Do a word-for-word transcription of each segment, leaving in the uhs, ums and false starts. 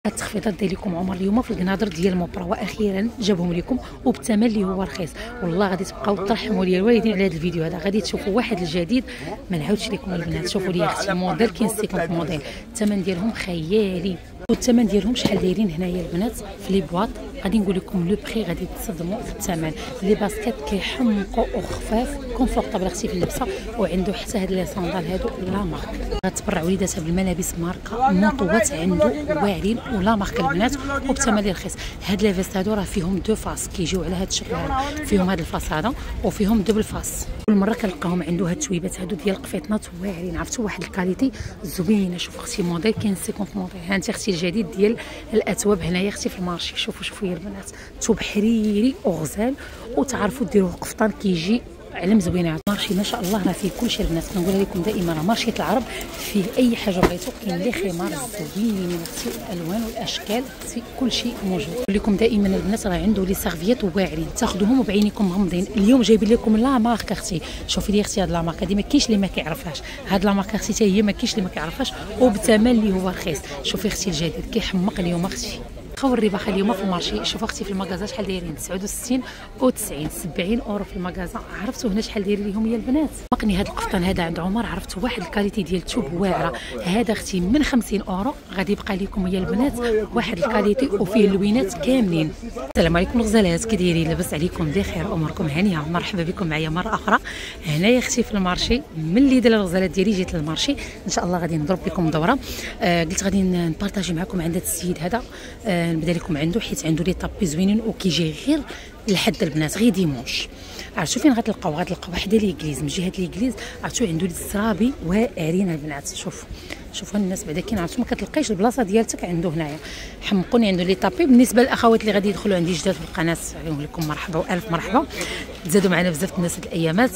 التخفيضات ديالكم عمر اليوم في القناضر ديال موبرا، واخيرا جابهم لكم وبثمن اللي هو رخيص. والله غادي تبقاو ترحموا لي الوالدين على هذا الفيديو هذا. غادي تشوفوا واحد الجديد ما نعاودش لكم البنات. شوفوا لي اختي موديل كاين خمسين موديل، الثمن ديالهم خيالي. والثمن ديالهم شحال دايرين هنايا البنات في لي بواط. غادي نقول لكم لو بري غادي تصدموا في الثمن. لي باسكيت كيحمقوا وخفاف كونفورطابل اختي في اللبسه، وعنده حتى هاد لي صندال هادو لا مارك. غتبرع وليداتها بالملابس ماركه منطوات عنده واعرين ولا مارك البنات وبثمن اللي رخيص. هاد لي فيست هادو راه فيهم دو فاس كيجيو على هاد الشكل هذا، فيهم هاد الفاس هذا وفيهم دبل فاس. كل مره كنلقاهم عنده هاد التويبات هادو ديال القفيطنات واعرين، عرفتوا واحد الكاليتي زوينه. شوفوا اختي موديل كاين خمسين موديل. ها انت اختي الجديد ديال الاثواب هنايا اختي في المارشي. شوفوا شوفوا يا البنات، ثوب حريري وغزال، وتعرفوا ديروه قفطان كيجي علم زوينه. مارشي ما شاء الله راه فيه كلشي البنات. كنقولها لكم دائما راه مارشيه العرب فيه اي حاجه بغيتو. كاين لي خمار زوينين اختي، الالوان والاشكال اختي كلشي موجود. نقول لكم دائما البنات راه عنده لي سيرفيات واعرين تاخذوهم وبعينيكم مغمضين. اليوم جايبين لكم لا مارك اختي. شوفي لي اختي هاد لا مارك هادي ما كاينش اللي ما كيعرفهاش. هاد لا مارك اختي حتى هي ما كاينش اللي ما كيعرفهاش وبثمن اللي هو رخيص. شوفي اختي الجديد كيحمق اليوم اختي. خاو الرباح اليوم في المارشي. شوفوا اختي في المغازه شحال دايرين، تسعة وستين و تسعين سبعين اورو في المغازه. عرفتوا هنا شحال داير ليهم يا البنات؟ مقني هذا القفطان هذا عند عمر، عرفتوا واحد الكاليتي ديال الثوب واعره. هذا اختي من خمسين اورو غادي يبقى لكم يا البنات واحد الكاليتي وفيه اللوينات كاملين. السلام عليكم الغزالات، كي دايرين؟ لاباس عليكم بخير، اموركم هانيه؟ مرحبا بكم معايا مره اخرى هنايا اختي في المارشي. من اللي دار الغزالات ديالي جيت للمارشي ان شاء الله غادي نضرب لكم دوره. آه قلت غادي نبارطاجي معكم عند هذا السيد هذا. آه نبدا لكم عنده حيت عنده لي طابي زوينين وكيجي غير لحد البنات غير ديمونش. عرفتوا فين غتلقاو؟ غتلقاو واحد ليكليز من جهه ليكليز. عرفتوا عنده لي الزرابي واعرين البنات. شوف شوفوا الناس بعدا كاين، عرفتوا ما كتلقايش البلاصه ديالتك عنده هنايا. حمقوني عنده لي طابي. بالنسبه للاخوات اللي غادي يدخلوا عندي جداد في القناه عليهم لكم مرحبا والف مرحبا. تزادوا معنا بزاف الناس هاد الايامات.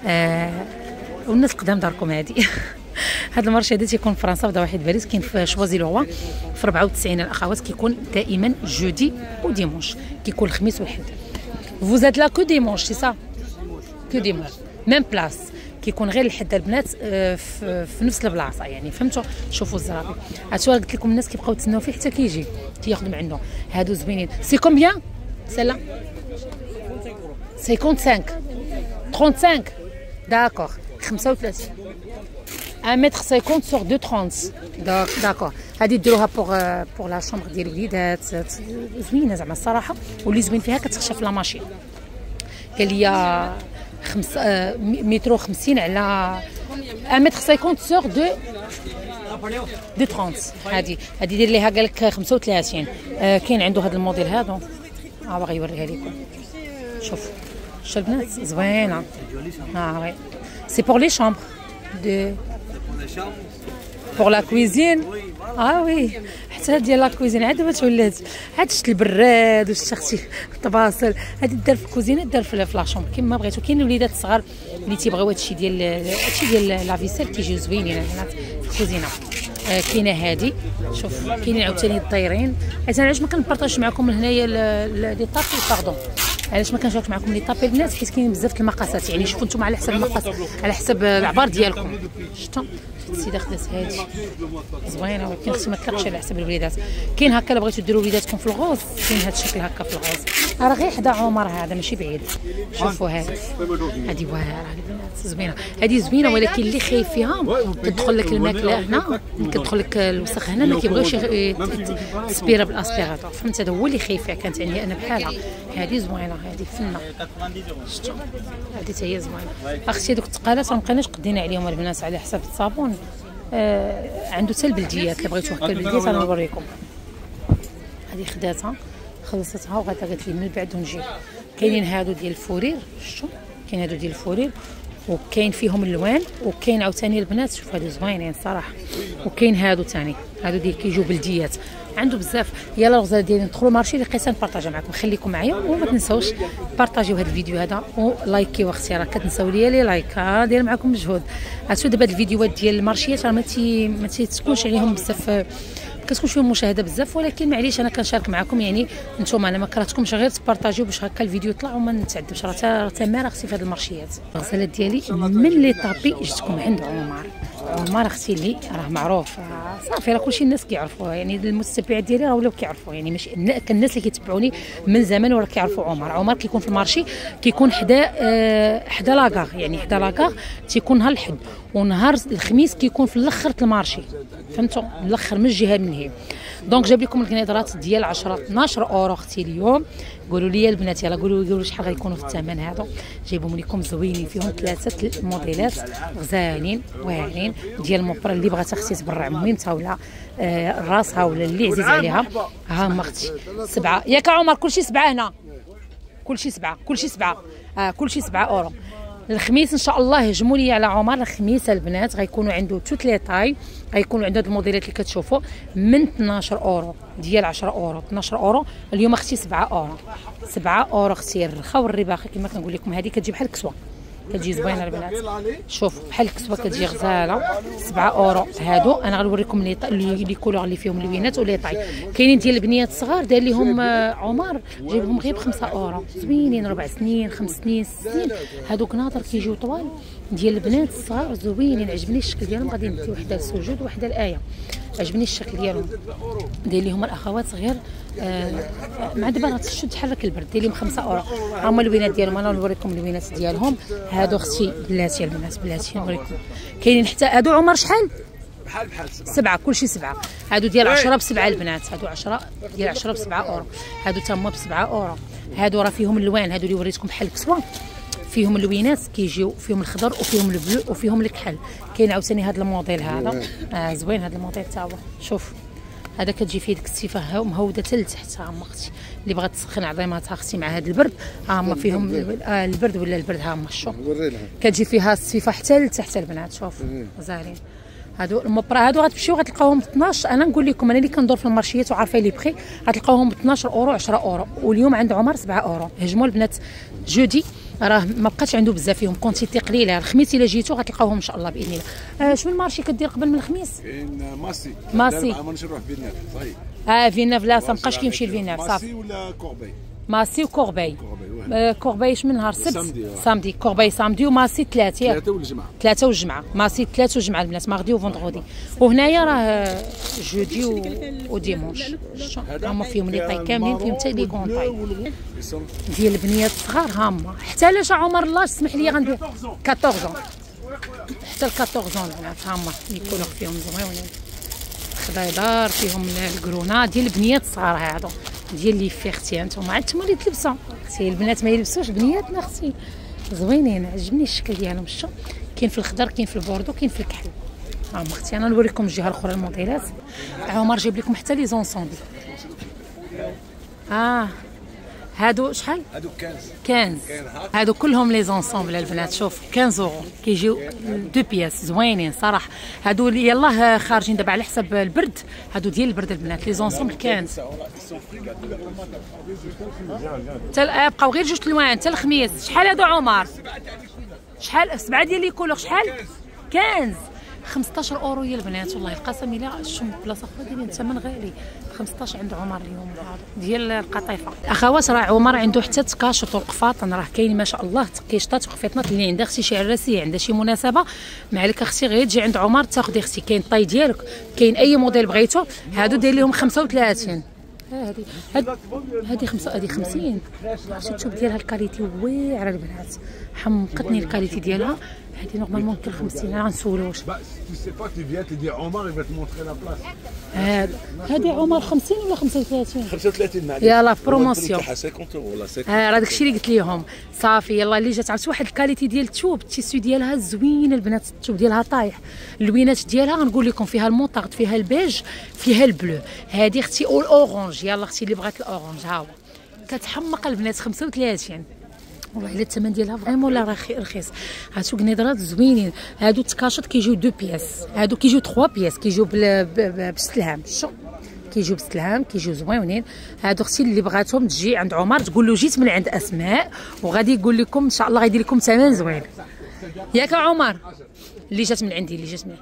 آه والناس قدام داركم هادي. هذا المارشي هذا تيكون في فرنسا في ضواحي باريس، كاين في شوازي لوروا في أربعة وتسعين الاخوات. كيكون دائما جودي وديمونش، كيكون الخميس والحد. Vous êtes là que dimanche, c'est ça? Que dimanche. Même place. كيكون غير الحد البنات في, في نفس البلاصه يعني، فهمتوا؟ شوفوا الزرابي. عرفتوا قلت لكم الناس كيبقاو يتسناو فيه حتى كيجي تياخذوا من عنده. هادو زوينين. سي كومبيان سلا؟ خمسة وثلاثين داكور خمسة وثلاثين un mètre cinquante sur deux trente. داكور. هادي ديروها بوغ بوغ لا شومبر ديال الوليدات. زوينه زعما الصراحه، واللي زوين فيها كتخشى في لا ماشين. قال لي خمسة متر خمسين على un mètre cinquante sur deux deux trente. هادي هادي دير ليها قال لك خمسة وثلاثين. آه كاين عنده هذا الموديل هذا. ها باغي يوريها لكم. شوف شوف البنات زوينه. ها وي سي بور لي شامبر دو بور لا كويزين. اه وي حتى ديال لا كويزين عاد دابا تولات. عاد شفت البراد وشفت اختي الطباسل. هادي دار في الكوزينه دار في لا شومبر كيما بغيتو. كاين الوليدات الصغار اللي تيبغيو هادشي ديال هادشي ديال لا فيسيل كيجيو زوينين البنات في الكوزينه. آه كاينه هادي. شوف كاينين عاوتاني الطايرين. حيت انا علاش ما كنبارطاجش معكم هنايا لي طابي باردون، علاش ما كنشارك معكم لي طابي البنات؟ حيت كاين بزاف المقاسات يعني. شوفوا نتوما على حسب المقاس على حسب العبار ديالكم. شفتوا السيده خدات هادي زوينه، ولكن خصني ما تلقش على حسب الوليدات. كاين هكا الا بغيتو ديروا وليداتكم في الغوز كاين هاد الشكل هكا في الغوز. راه غير حدا عمر هذا ماشي بعيد. شوفوا هادي هادي واعره البنات زوينه. هادي زوينه ولكن اللي خايف فيها كتدخل لك الماكله هنا، كتدخل لك الوسخ هنا، ما كيبغيوش تسبيره بالاسبيراتور. فهمت؟ هذا هو اللي خايف فيها. كانت عندي انا بحالها. هادي زوينه هادي فنه. شفتوا هادي حتى هي زوينه. اختي هذوك الثقالات ما بقيناش قدينا عليهم البنات على حساب الصابون. آه عنده حتى البلديات الا بغيتو هكا البلديات انا نوريكم. هذه خداتها خلصتها وغادا قالت لي من بعد نجي. كاينين هادو ديال الفورير. شفتوا كاين هادو ديال الفورير وكاين فيهم اللوان، وكاين عاوتاني البنات شوف هادو زوينين الصراحه. وكاين هادو ثاني هادو ديال كيجيو بلديات. عنده بزاف. يلا الغزاله ديالي ندخلوا مارشي لقيت نبارطاجي معكم. خليكم معايا وما تنساوش بارطاجيو هذا الفيديو هذا ولايكيو اختي. راه كتنساو ليا لي لايك. ها داير معكم مجهود. عرفتوا دابا هاد الفيديوهات ديال المارشيات راه ما تي ما تكونش عليهم بزاف، كتكون فيهم مشاهده بزاف، ولكن معليش انا كنشارك معكم يعني. نتوما انا ما كرهتكمش غير تبارطاجيو باش هكا الفيديو يطلع وما نتعذبش. راه تماره اختي في هاد المارشيات. الغزالات ديالي من لي طابي جبتكم عند عمر. عمر اختي اللي راه معروف صافي، راه كلشي الناس كيعرفوه، يعني المتتبعات ديالي راه ولاو كيعرفوه، يعني ماشي الناس اللي كيتبعوني من زمان وراه كيعرفوا عمر. عمر كيكون في المارشي، كيكون حدا أه حدا لاكار، يعني حدا لاكار تيكون نهار الحد، ونهار الخميس كيكون في الاخر المارشي، فهمتوا الاخر من الجهه من هي. دونك جاب لكم الكنيدرات ديال عشرة اثناش اورو اختي اليوم. قولوا لي البنات يلا قولوا قولوا شحال غيكونوا في الثمن هذا. جايبهم لكم زوينين، فيهم ثلاثه الموديلات غزالين واعرين ديال الموبرا اللي بغات اختي تبرع مهمتها ولا آه راسها ولا اللي عزيز عليها. ها هما اختي سبعه ياك عمر، كلشي سبعه هنا، كلشي سبعه كلشي سبعه اه كلشي سبعه اورو. الخميس ان شاء الله هجموا لي على عمر. الخميس البنات غيكونوا عنده توت لي طاي، غيكونوا عنده هاد الموديلات اللي كتشوفوا من اثناش اورو ديال عشرة اورو اثناش اورو. اليوم اختي سبعة اورو، سبعة اورو اختي. الرخا والرباخه كما كنقول لكم، هذه كتجي بحال الكسوه، كتجي زوينه البنات، شوفوا بحال الكسوه كتجي غزاله. سبعة اورو هادو. انا غنوريكم لي لي كولور اللي فيهم لوينات ولي طاي. كاينين ديال البنيات الصغار دار ليهم عمر جايبهم غير ب خمسة اورو، زوينين، ربع سنين خمس سنين ست سنين. هادوك ناظر كيجيو طوال ديال البنات الصغار زوينين. عجبني الشكل ديالهم، غادي ندي وحده للسجود وحده الايه. عجبني الشكل ديالهم. داير لهم الاخوات غير آه مع دابا غتشد تحرك البرد. داير لهم خمسة اورو. ها هما الوينات ديالهم، انا نوريكم الوينات ديالهم. هادو اختي بلاتي البنات بلاتي نوريكم. كاينين حتى هادو عمر شحال؟ بحال بحال سبعه كلشي سبعه. هادو ديال عشرة بسبعه البنات، هادو عشرة ديال عشرة بسبعه اورو. هادو تا هما بسبعه اورو. هادو راه فيهم اللوان، هادو اللي وريتكم بحال الكسوه فيهم اللوينات كيجيو فيهم الخضر وفيهم البلو وفيهم الكحل. كاين عاوتاني هذا الموديل هذا آه زوين هذا الموديل تا هو. شوف هذا كتجي فيه ديك السيفه مهوده حتى لتحت. ها هما اختي اللي بغات تسخن عظيماتها اختي مع هذا البرد، ها هما فيهم آه البرد ولا البرد. ها هما شوف كتجي فيها السيفه حتى لتحت البنات. شوف غزالين هادو الموبرا. هادو غتمشيو غتلقاوهم ب اثناش. انا نقول لكم انا اللي كندور في المارشيات وعارفه لي بخي غتلقاوهم ب اثناش اورو عشرة اورو. واليوم عند عمر سبعة اورو. هجموا البنات جودي راه ما بقاش عنده بزاف فيهم كونتيتي قليله. الخميس الا جيتو غتلقاوهم ان شاء الله باذن الله. آه شنو المارشي كدير قبل من الخميس؟ كاين ماسي ماسي ما نروح فيناف صحيح. اه فيناف لا ما بقاش كيمشي لفيناف صافي. ماسي ولا كوربي؟ ماسي وكوربي. آه كوربي من نهار السبت سامدي. كوربي سامدي وماسي ثلاثه ثلاثه والجمعه ثلاثه والجمعه. ماسي ثلاثه والجمعه البنات، ماغدي وفوندغودي. وهنايا راه جودي وديمونش. هما فيهم لي طاي كاملين، فيهم حتى لي كون طاي ديال البنيات الصغار. هما حتى لاش عمر الله اسمح لي غندير أربعطاش حتى ل أربعطاش البنات. هما لي كولور فيهم زوينين خضيدار، فيهم الكرونا ديال البنيات الصغار هادو ديال لي في اختي. هانتوما عندكم اللي تلبسوا اختي. البنات ما يلبسوش بنياتنا اختي زوينين. عجبني الشكل ديالهم. شتو كاين في الخضر كاين في البوردو كاين في الكحل. ها هما اختي. انا نوريكم الجهه الاخرى الموديلات. عمر جايب لكم حتى لي زونسومبل. اه هادو شحال؟ هادو خمسطاش. هادو كلهم لي زونسومبل البنات. شوف خمسطاش اورو كيجيو دو بياس زوينين صراحه. هادو اللي يلاه خارجين دابا على حسب البرد، هادو ديال البرد البنات لي زونسومبل خمسطاش. حتى بقاو غير جوج الوان حتى الخميس. شحال هادو عمر؟ شحال؟ سبعه ديال لي كولور شحال؟ خمسطاش. خمسطاش اورو يا البنات. والله القسم الا شم بلاصه اخرى دايرين الثمن غالي. خمسطاش عند عمر اليوم هذا ديال القطيفه. اخوات راه عمر عنده حتى تكاشط وقفاطن، راه كاين ما شاء الله تكيشطات وقفيطنات. اللي عندها اختي شي عراسيه عندها شي مناسبه معلك اختي غير تجي عند عمر تاخذي اختي. كاين الطاي ديالك، كاين اي موديل بغيتو. هادو داير لهم خمسة وثلاثين. هادي هادي خمسة هادي خمسين. اختي تشوف ديالها الكاليتي واعره البنات، حمقتني الكاليتي ديالها. هادي نورمالمون كل خمسين. انا غنسولوش هادي عمر خمسين ولا خمسة وثلاثين؟ خمسة وثلاثين معليش. يلاه بروموسيون. اه راه داكشي اللي قلت لهم صافي. يلاه اللي جات عرفتي واحد الكاليتي ديال الثوب، التيسو ديالها زوين البنات. الثوب ديالها طايح. اللوينات ديالها غنقول لكم فيها الموطارد فيها البيج فيها البلو. هادي اختي الاورانج. يلاه اختي اللي بغات الاورانج ها هو كتحمق البنات خمسة وثلاثين. والله الا الثمن ديالها فريمون لا رخيص. هادو كنيدرات زوينين. هادو التكاشط كيجيو دو بياس، هادو كيجيو ثلاثة بياس كيجيو بالسلهام. شو كيجيو بالسلهام كيجيو زوينين. هادو اختي اللي بغاتهم تجي عند عمر تقول له جيت من عند اسماء وغادي يقول لكم ان شاء الله غيدير لكم ثمن زوين. ياك عمر اللي جات من عندي اللي جات من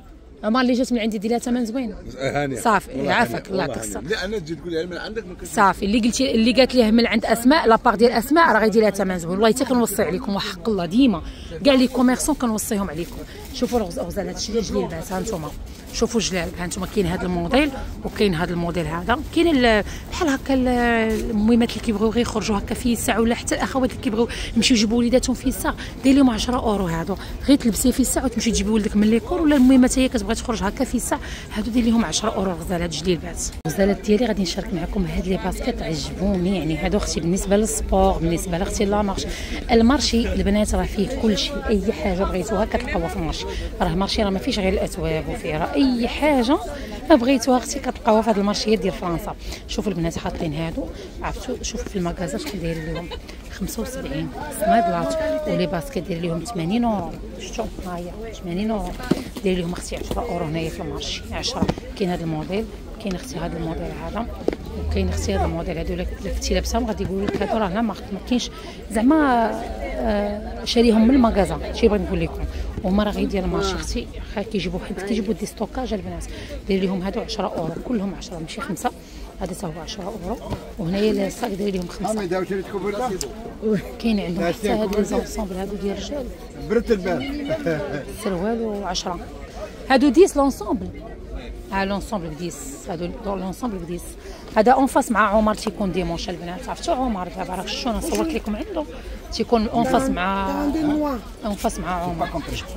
عمر اللي جات من عندي ديرها ثمن زوين. هانيه صافي يعافاك الله يعطيك الصحه. لا انا تجي تقول لي من عندك ما صافي اللي قلتي اللي قالت ليه من عند اسماء لابار ديال اسماء راه غيدير لها ثمن زوين. والله حتى كنوصي عليكم وحق الله ديما كاع لي كوميرسون كنوصيهم عليكم. شوفوا الغزال هادشي اللي جليل البنات ها انتم شوفوا جلال ها انتم كاين هذا الموديل وكاين هذا الموديل هذا كاين بحال هكا المهمات اللي كيبغيو غير يخرجوا هكا في الساعه ولا حتى الاخوات اللي كيبغيو يمشيو يجيبوا وليداتهم في الساعه دير لهم عشرة اورو هادو غير تلبسيه في الساعه وتمشي تجيبي ولدك من ليكور ولا المهمات هي كتبغي تخرج هكا في الساعه هادو دير لهم عشرة اورو الغزالات جليلات. الغزالات ديالي غادي نشارك معكم هاد لي باسكيت عجبوني يعني هادو اختي بالنسبه للسبور بالنسبه لاختي لا مارش المارشي البنات راه فيه كل شيء اي حاجه بغيتوها كتلقاوها في المارشي راه مارشي راه ما فيش غير الاثواب وفيه راه اي حاجه ما بغيتوها اختي كتلقاوها في هاد المارشيات ديال فرنسا. شوفوا البنات حاطين هادو عرفتوا شوفوا في المغازات شحال داير لهم خمسة وسبعين سنادلات ولي باسكيت داير لهم ثمانين اورو. شفتوا ها هي ثمانين اورو داير لهم اختي عشرة اورو هنايا في المارشي عشرة. كاين هذا الموديل كاين اختي هذا الموديل هذا وكاين اختي هذا الموديل هادو الا كنتي لابساهم غادي يقولوا لك هادو راه لا ما كاينش زعما آه شاريهم من المغازه شي بغيت نقول لكم وهما راه غير ديال المارشي اختي كيجيبوا حيت كيجيبوا دي ستوكاج البنات داير لهم هادو عشرة اورو كلهم عشرة ماشي خمسة هذا حتى هو عشرة اورو وهنايا الصاك داير لهم خمسة. كاين عندهم حتى هاد لي زونسومبل هادو ديال الرجال برت البال سروال وعشرة هادو ديس لونسومبل ها لونسومبل ديس هادو لونسومبل ديس هذا اون فاس مع عمر تيكون ديمونش البنات عرفتوا عمر دابا راه شتو انا صورت لكم عنده تيكون اون فاس مع اون فاس مع عمر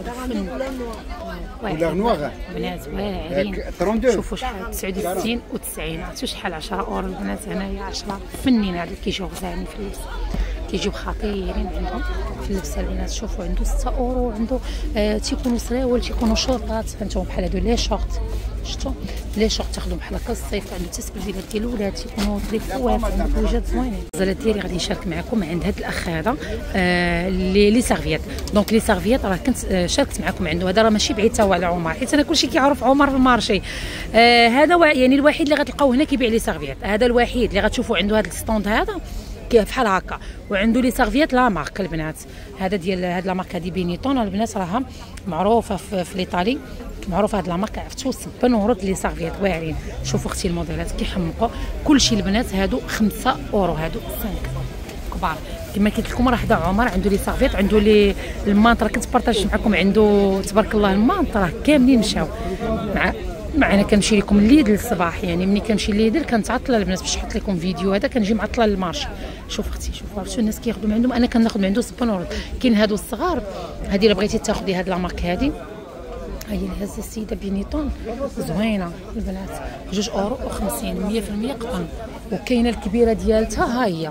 ولا نوار بنات واعرين شوفوا شحال تسعة وستين وتسعين عرفتوا شحال عشرة اورو البنات هنايا عشرة فنين هذا كيجيو غزالين في اللبس كيجيو خطيرين عندهم في اللبسه البنات. شوفوا عنده ستة اورو عنده آه تيكونوا سراول تيكونوا شورطات هانتوما بحال هادو لي شورت شفتوا لي شورت تاخذوا بحال هكا الصيف عنده حتى سبلفيلات ديال الولاد تيكونوا طريفوات عنده حوايجات زوينين. الغزالات ديالي غادي نشارك معكم عند هذا الاخ هذا آه لي لي سيرفيات دونك لي سيرفيات راه كنت آه شاركت معكم عنده هذا راه ماشي بعيد تا هو على عمر حيت انا كلشي كيعرف عمر في المارشي آه هذا يعني الوحيد اللي غتلقاوه هنا كيبيع لي سيرفيات هذا الوحيد اللي غتشوفوا عنده هذا الستوند هذا بحال هكا وعنده لي سيرفيات لا مارك البنات هذا ديال هاد لا مارك هادي بينيتون البنات راها معروفه في, في الايطالي معروفه هاد لا مارك عرفتوا سبان ورد لي سيرفيات واعرين. شوفوا اختي الموديلات كيحمقوا كلشي البنات هادو خمسة اورو هادو خمسة كبار كما قلت لكم راه حدا عمر عنده لي سيرفيات عنده لي المانط راه كنت بارطاجيت معكم عنده تبارك الله المانط راه كاملين مشاو مع معنا كنمشي لكم الليل الصباح يعني ملي كنمشي الليل كنتعطله البنات باش نحط لكم فيديو هذا كنجي معطله للمارشي. شوف اختي شوفوا عرفتوا الناس كياخذوا من عندهم انا كناخذ من عنده سبانور كاين هادو الصغار هذه الا بغيتي تاخذي هاد لا مارك هذه هي هذه السيده بينيتون زوينه البنات جوج اورو وخمسين مية في المية قطن. وكاينه الكبيره ديالتها ها هي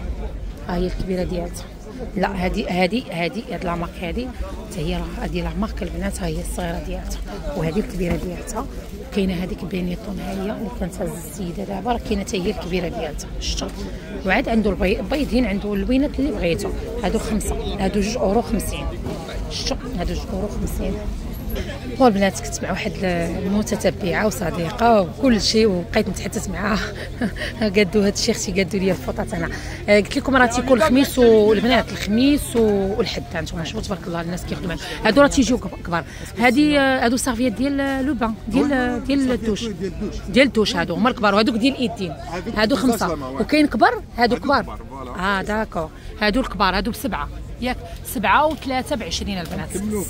ها هي الكبيره ديالتها لا هذه هذه هذه هاد لا مارك هذه حتى هي راه هذه لا مارك البنات ها هي الصغيره ديالتها وهذه الكبيره ديالتها كاينه هذيك بينيتون ها هي اللي كنتهز السيده دابا راه كاينه حتى هي الكبيره ديالتها شفتوا وعاد عنده البيضين عنده اللوينات اللي بغيتو هادو خمسه هادو جوج اورو خمسين شفتوا هادو جوج اورو خمسين. والبنات كنت مع واحد المتتبعه وصديقه وكل شيء وبقيت نتحدث معاها قادوا هاد الشيء اختي قادوا لي الفوطات انا قلت لكم راه تيكون الخميس والبنات الخميس والحد انتم شوفوا تبارك الله الناس كياخذوا معاهم هادو راه تيجيو كبار هادي هادو سيرفيات ديال لو بان ديال ديال الدوش ديال الدوش هادو هما الكبار وهادوك ديال الايدين هادو خمسه وكاين كبر هادو كبار اه داكور هادو الكبار هادو بسبعه ياك سبعة وثلاثة بعشرين البنات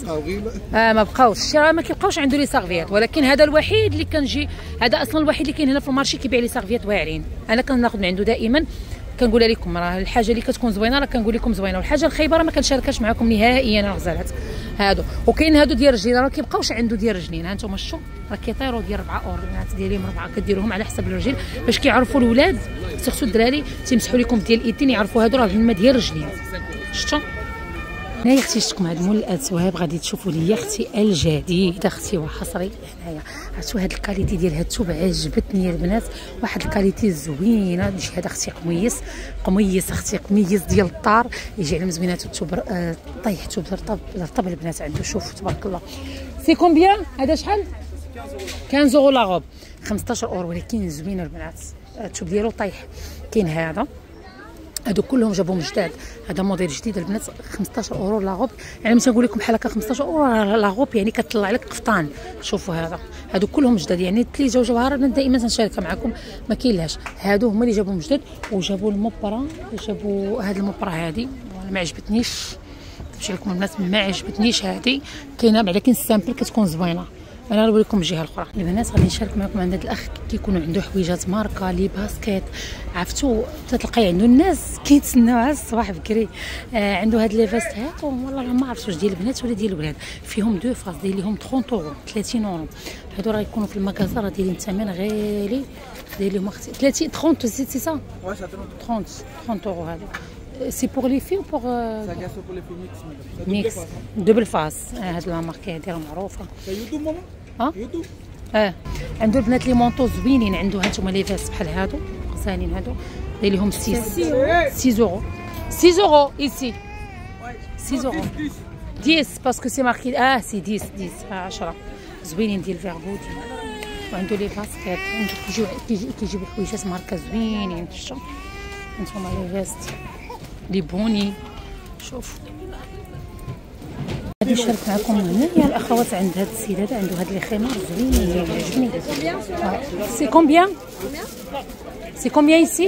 اه ما بقاوش راه ما كيبقاوش عنده لي سيرفيات ولكن هذا الوحيد اللي كنجي هذا اصلا الوحيد اللي كاين هنا في المارشي كيبيع لي سيرفيات واعرين انا كناخذ من عنده دائما كنقولها لكم راه الحاجه اللي كتكون زوينه راه كنقول لكم زوينه والحاجه الخايبه راه ما كنشاركهاش معكم نهائيا الغزالات هادو. وكاين هادو ديال الرجلين راه كيبقاوش عنده ديال الرجلين ها انتم شفتوا راه كيطيروا ديال أربعة اورو البنات ديالهم أربعة كديروهم على حسب الرجل باش كيعرفوا الاولاد سيرتو الدراري تيمسحوا لكم ديال الايدين يعرفوا هادو راه الماء ديال الرجلين شفتوا. هنايا اختي شفتكم هاد مول الاسواق غادي تشوفوا ليا اختي الجديد اختي وحصري هنايا عرفتوا هاد الكاليتي ديال هاد الثوب عجبتني البنات واحد الكاليتي زوينه نجي هذا اختي قميص قميص اختي قميص ديال الطار يجي على مزوينات الثوب آه طيح الثوب رطب رطب البنات عنده شوفوا تبارك الله سي كومبيان هذا شحال خمسة اورو لا غوب خمسطاش اورو ولكن زوينه البنات الثوب ديالو طيح. كاين هذا هادو كلهم جابوهم جداد. هذا موديل جديد البنات خمسطاش اورو لاغوب، يعني ملي تنقول لكم بحال هكا خمسطاش اورو لاغوب يعني كتطلع لك قفطان. شوفوا هذا، هادو كلهم جداد، يعني اللي جاو جوهره انا دائما تنشاركها معكم ما كاينلاش. هادو هما اللي جابوهم جداد، وجابوا المبره، جابوا هاد المبره هادي ما عجبتنيش، نمشي لكم البنات ما عجبتنيش هادي، كاينه ولكن السامبل كتكون زوينه. انا نوري لكم الجهه الاخرى. البنات غادي نشارك معكم عند هذا الاخ كيكونوا عنده حويجات ماركه لي باسكيت، عرفتوا تتلقاي عنده الناس كيتسناو على الصباح بكري. آه عنده هاد لي فيست هاد والله ما عرفتش واش ديال البنات ولا ديال الولاد، فيهم دو فاس داير لهم ثلاثين اورو ثلاثين اورو. هادو راه يكونوا في المكازا راه دايرين الثمن غالي، داير لهم اختي ثلاثين ثلاثين سي سا ثلاثين ثلاثين اورو. هادو سي بور لي في بور ميكس دوبل فاس. هاد لا مارك هادي راه معروفه. يودو ماما ها يودو اه عنده البنات لي مونطو زوينين، عنده هانتوما لي فاس بحال هادو غزالين، هادو داير لهم ستة اورو ستة اورو ايسي ستة اورو عشرة باسكو سي ماركي اه سي عشرة عشرة عشرة زوينين ديال فيربوت. وعنده لي باسكيت، عنده كيجيو كيجيبوا حويجات ماركه زوينين. شفتوا هانتوما لي فيست لي بوني. شوف غادي نشارك معكم هنايا الاخوات عند هاد السيد هذا، عنده هاد لي خمار زوينين عجبني. سي كومبيان سي كومبيان ايسي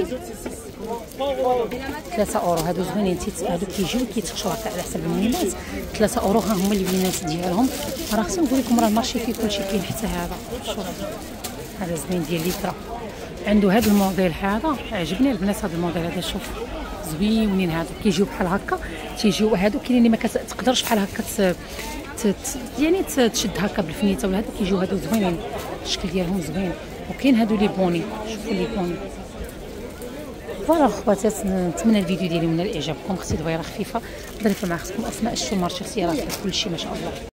ثلاثة اورو. هادو زوينين، هادو كيجيو كيتخشوا هكا على حسب المولات. ثلاثة اورو ها هما البنات ديالهم. راه خصني نقول لكم راه المارشي فيه كلشي كاين حتى هذا. شوف هذا زوين ديال ليترا. عنده هذا الموديل هذا عجبني البنات، هذا الموديل هذا شوف زوينين. هادو كيجيو بحال هكا، تيجيو هادو كاينين اللي ما كتقدرش بحال هكا ت... ت... يعني تشد هكا بالفنيته ولا هادو كيجيو هادو زوينين، الشكل ديالهم زوين. وكاين هادو لي بوني، شوفوا لي بوني. فوالا خواتات، نتمنى الفيديو ديالي من الاعجابكم. اختي دويره خفيفه ظريفه مع اختكم اسماء الشومار، شخصيه راه كلشي ما شاء الله.